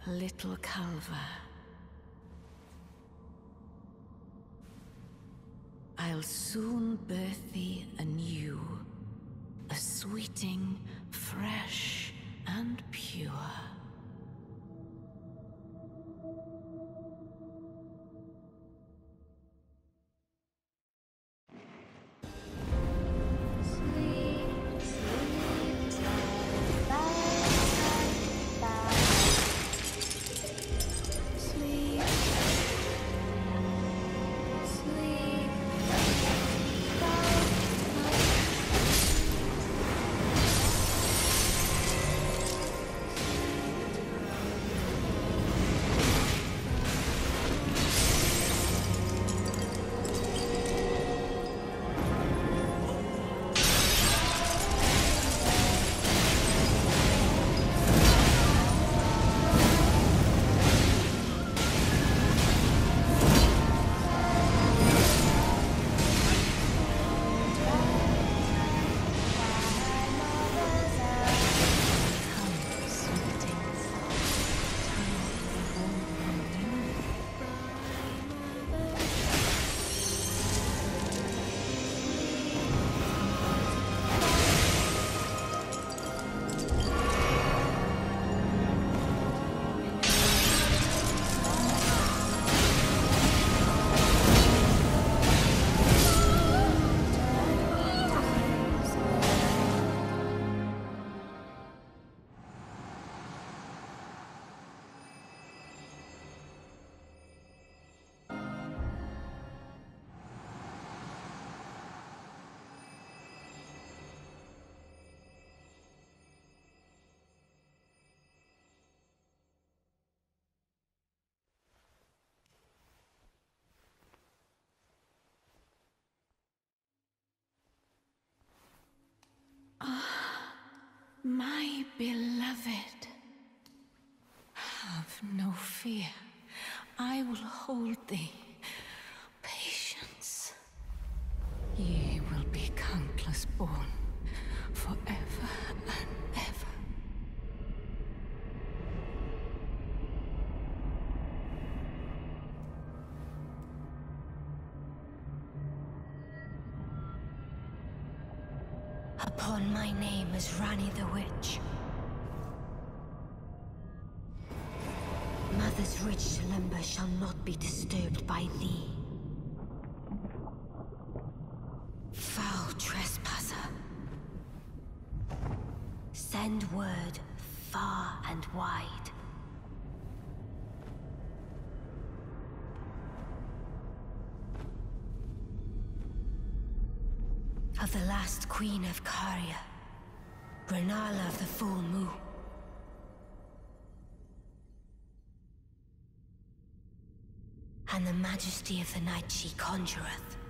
little Calva. I'll soon birth thee anew, a sweeting, fresh and pure. My beloved, have no fear. I will hold thee. Patience. Ye will be countless born, forever and ever. Upon my name as Ranni the Witch. Mother's rich slumber shall not be disturbed by thee. Foul trespasser. Send word far and wide. Of the last queen of Caria, Rennala of the Full Moon. And the majesty of the night she conjureth.